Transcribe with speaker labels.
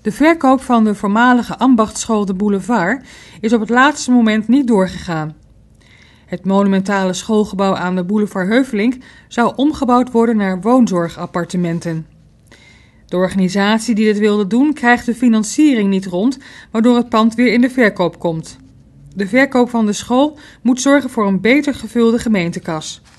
Speaker 1: De verkoop van de voormalige ambachtschool De Boulevard is op het laatste moment niet doorgegaan. Het monumentale schoolgebouw aan de Boulevard Heuvelink zou omgebouwd worden naar woonzorgappartementen. De organisatie die dit wilde doen krijgt de financiering niet rond, waardoor het pand weer in de verkoop komt. De verkoop van de school moet zorgen voor een beter gevulde gemeentekas.